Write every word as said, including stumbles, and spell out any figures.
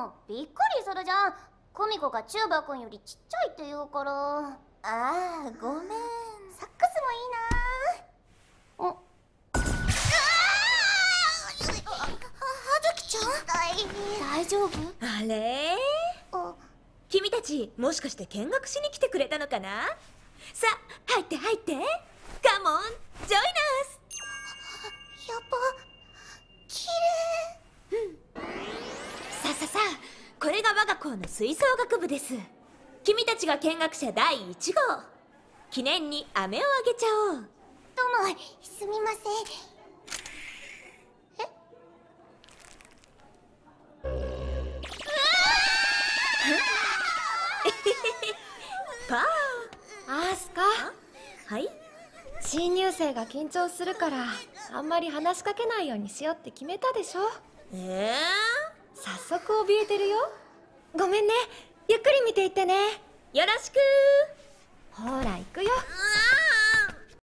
もうびっくりするじゃん。久美子がチューバくんよりちっちゃいって言うから。ああ、ごめん。サックスもいいな。あっ、はずきちゃん、大丈夫？ あれあ、 君たちもしかして見学しに来てくれたのかな。さあ入って入って。カモンジョイナス。 やっぱ綺麗。 うん。さあさあさあ、これが我が校の吹奏楽部です。君たちが見学者だいいち号。記念に飴をあげちゃおう。 どうもすみません。 パー。 アースカ、 はい。 新入生が緊張するからあんまり話しかけないようにしようって決めたでしょ。 え早速怯えてるよ。ごめんね、ゆっくり見ていってね。 ー、よろしくー。